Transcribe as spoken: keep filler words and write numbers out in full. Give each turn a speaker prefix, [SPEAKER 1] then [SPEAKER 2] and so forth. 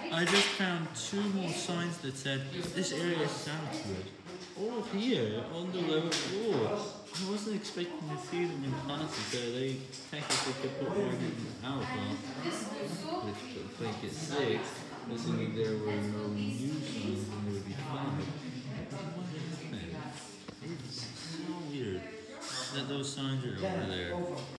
[SPEAKER 1] I just found two more signs that said this area is Southwood. All here on the lower floor. I wasn't expecting to see them in classes, so they technically could put one in our class, which I think is six. Assuming there were no new signs, then there would be five. What happened? It's so weird that those signs are over there.